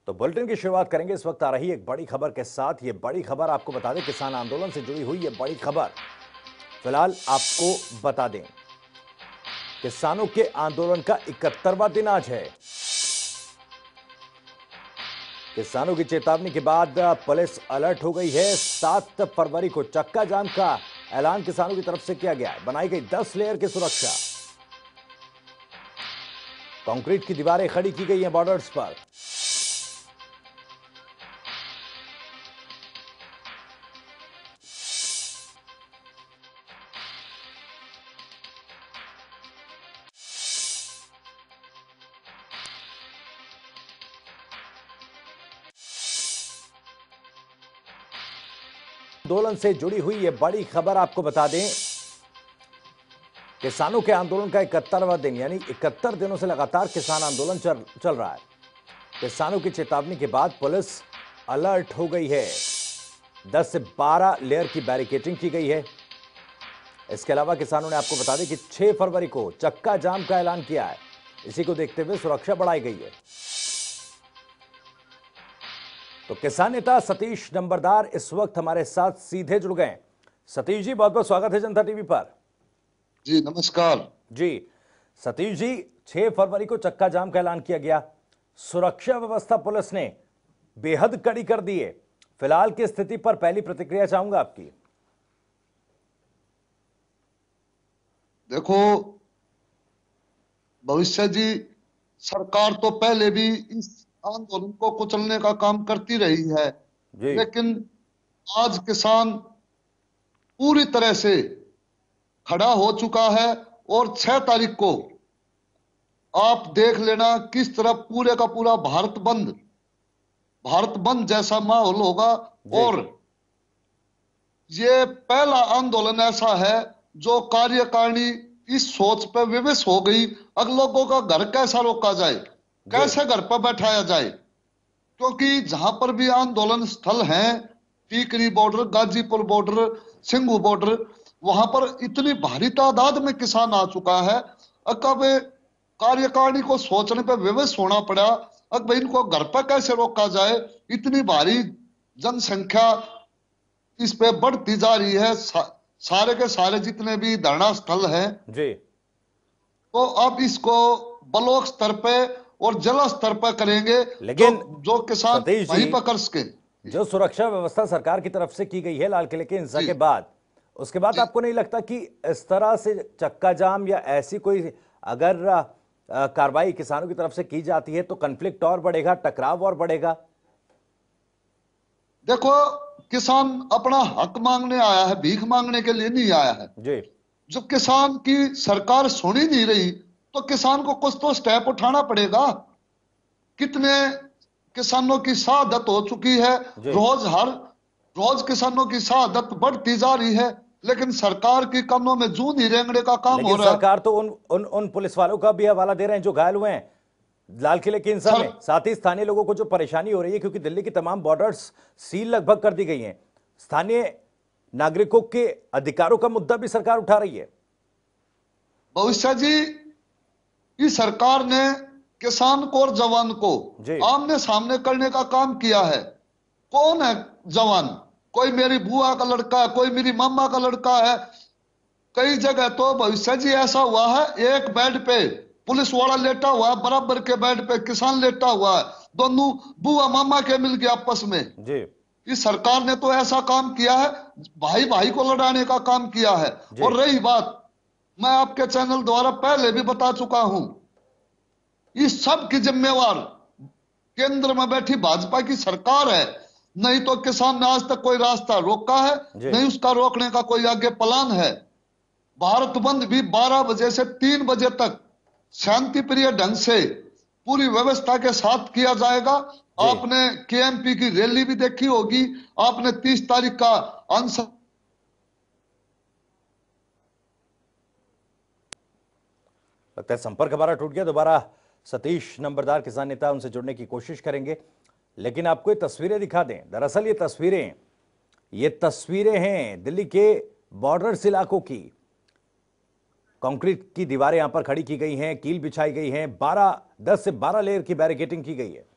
तो बुलेटिन की शुरुआत करेंगे इस वक्त आ रही एक बड़ी खबर के साथ। ये बड़ी खबर आपको बता दें, किसान आंदोलन से जुड़ी हुई ये बड़ी खबर फिलहाल आपको बता दें, किसानों के आंदोलन का 71वां दिन आज है। किसानों की चेतावनी के बाद पुलिस अलर्ट हो गई है। 7 फरवरी को चक्का जाम का ऐलान किसानों की तरफ से किया गया है। बनाई गई 10 लेयर की सुरक्षा, कंक्रीट की दीवारें खड़ी की गई हैं बॉर्डर्स पर। आंदोलन से जुड़ी हुई यह बड़ी खबर आपको बता दें, किसानों के आंदोलन का 71वां दिन, यानी 71 दिनों से लगातार किसान आंदोलन चल रहा है। किसानों की चेतावनी के बाद पुलिस अलर्ट हो गई है। 10 से 12 लेयर की बैरिकेडिंग की गई है। इसके अलावा किसानों ने आपको बता दें कि 6 फरवरी को चक्का जाम का ऐलान किया है। इसी को देखते हुए सुरक्षा बढ़ाई गई है। तो किसान नेता सतीश नंबरदार इस वक्त हमारे साथ सीधे जुड़ गए। सतीश जी, बहुत बहुत स्वागत है जनता टीवी पर। जी नमस्कार जी सतीश जी, 6 फरवरी को चक्का जाम का ऐलान किया गया। सुरक्षा व्यवस्था पुलिस ने बेहद कड़ी कर दी है। फिलहाल की स्थिति पर पहली प्रतिक्रिया चाहूंगा आपकी। देखो भविष्य जी, सरकार तो पहले भी इस आंदोलन को कुचलने का काम करती रही है, लेकिन आज किसान पूरी तरह से खड़ा हो चुका है। और 6 तारीख को आप देख लेना किस तरह पूरे का पूरा भारत बंद जैसा माहौल होगा। और ये पहला आंदोलन ऐसा है जो कार्यकारिणी इस सोच पर विवश हो गई, अब लोगों का घर कैसा रोका जाए, कैसे घर पर बैठाया जाए। क्योंकि जहां पर भी आंदोलन स्थल हैं, Tikri border, Ghazipur border, Singhu border, वहां पर इतनी भारी तादाद में किसान आ चुका है। अब कार्यकारिणी को सोचने पर विवश होना पड़ा, अब इनको घर पर कैसे रोका जाए। इतनी भारी जनसंख्या इस पे बढ़ती जा रही है। सारे के सारे जितने भी धरना स्थल हैं जी, तो अब इसको ब्लॉक स्तर पे और जिला स्तर पर करेंगे, लेकिन जो किसान वहीं पर कर सके। जो सुरक्षा व्यवस्था सरकार की तरफ से की गई है लाल किले की हिंसा के बाद, उसके बाद आपको नहीं लगता कि इस तरह से चक्का जाम या ऐसी कोई अगर कार्रवाई किसानों की तरफ से की जाती है तो कॉन्फ्लिक्ट और बढ़ेगा, टकराव और बढ़ेगा? देखो, किसान अपना हक मांगने आया है, भीख मांगने के लिए नहीं आया है जी। जब किसान की सरकार सुन ही नहीं रही तो किसान को कुछ तो स्टेप उठाना पड़ेगा। कितने किसानों की शहादत हो चुकी है, हर रोज किसानों की शहादत बढ़ती जा रही है, लेकिन सरकार की कमरों में जून ही रेंगने का काम हो रहा है। सरकार तो उन पुलिस वालों का भी हवाला दे रहे हैं जो घायल हुए हैं लाल किले की हिंसा में। साथ ही स्थानीय लोगों को जो परेशानी हो रही है, क्योंकि दिल्ली की तमाम बॉर्डर्स सील लगभग कर दी गई हैं, स्थानीय नागरिकों के अधिकारों का मुद्दा भी सरकार उठा रही है। भविष्य जी, इस सरकार ने किसान को और जवान को आमने सामने करने का काम किया है। कौन है जवान? कोई मेरी बुआ का लड़का है, कोई मेरी मामा का लड़का है। कई जगह तो भविष्य जी ऐसा हुआ है, एक बेड पे पुलिस वाला लेटा हुआ है, बराबर के बेड पे किसान लेटा हुआ है, दोनों बुआ मामा के मिल गए आपस में जी। इस सरकार ने तो ऐसा काम किया है, भाई भाई को लड़ाने का काम किया है। और रही बात, मैं आपके चैनल द्वारा पहले भी बता चुका हूं, इस सब की जिम्मेवार केंद्र में बैठी भाजपा की सरकार है। नहीं तो किसान ने आज तक कोई रास्ता रोका है, नहीं उसका रोकने का कोई आगे प्लान है। भारत बंद भी 12 बजे से 3 बजे तक शांति प्रिय ढंग से पूरी व्यवस्था के साथ किया जाएगा। आपने केएमपी की रैली भी देखी होगी, आपने 30 तारीख का आंसर लगता है संपर्क हमारा टूट गया। दोबारा सतीश नंबरदार किसान नेता, उनसे जुड़ने की कोशिश करेंगे, लेकिन आपको ये तस्वीरें दिखा दें। दरअसल ये तस्वीरें हैं दिल्ली के बॉर्डर्स इलाकों की। कंक्रीट की दीवारें यहां पर खड़ी की गई हैं, कील बिछाई गई हैं, 10 से 12 लेयर की बैरिकेडिंग की गई है।